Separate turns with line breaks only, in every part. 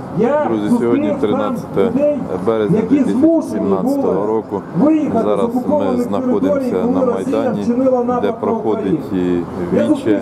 Друзі, сьогодні 13 березня 2017 року. Зараз ми знаходимося на Майдані, де проходить віче.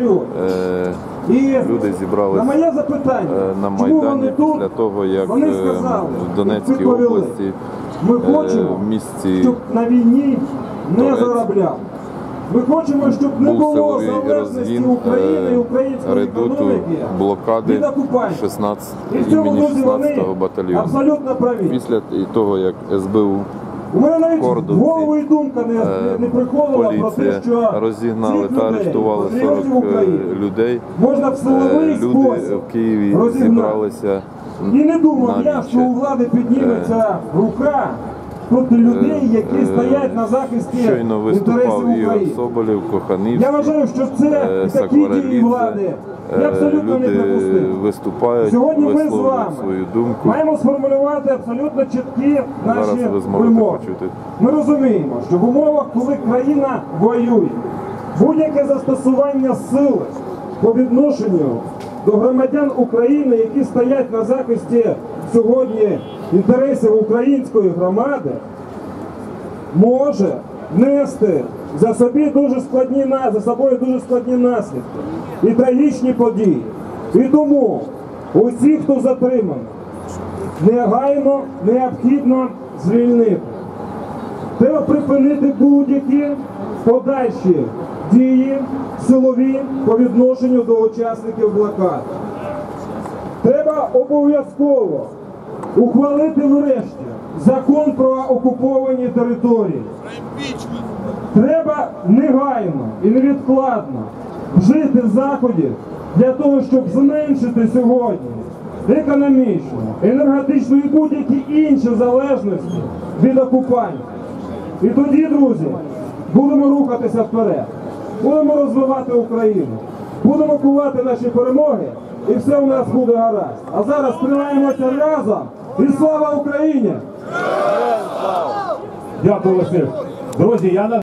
Люди зібралися на Майдані після того, як в Донецькій області, в місті Торецьк,
ми хочемо, щоб не
був
було
силовий розгін редуту блокади 16 імені 16-го батальйону.
Абсолютно праві.
Після того, як СБУ,
Кордонці,
поліція розігнали та арештували 40 людей, люди в Києві зібралися
і не думав я, що у
на
влади підніметься рука проти людей, які стоять на захисті
щойно виступав
інтересів
Ігор
України.
Соболєв, Коханівський,
Я вважаю, що це такі дії влади абсолютно недопустимі.
виступають,
Сьогодні ми з
висловлюють
вами
свою думку.
маємо сформулювати абсолютно чіткі
Зараз
наші
ви зможете
вимоги.
почути.
Ми розуміємо, що в умовах, коли країна воює, будь-яке застосування сили по відношенню до громадян України, які стоять на захисті сьогодні інтересів української громади, може нести за собою дуже складні наслідки і трагічні події. І тому усіх, хто затриманий, негайно необхідно звільнити. Треба припинити будь-які подальші дії силові по відношенню до учасників блокади. Треба обов'язково ухвалити врешті закон про окуповані території. Треба негайно і невідкладно вжити заходів для того, щоб зменшити сьогодні економічну, енергетичну і будь-які інші залежності від окупантів. І тоді, друзі, будемо рухатися вперед, будемо розвивати Україну, будемо кувати наші перемоги, і все у нас буде гаразд. А зараз тримаємося разом, і слава Україні!
Дякую, Василь. Друзі,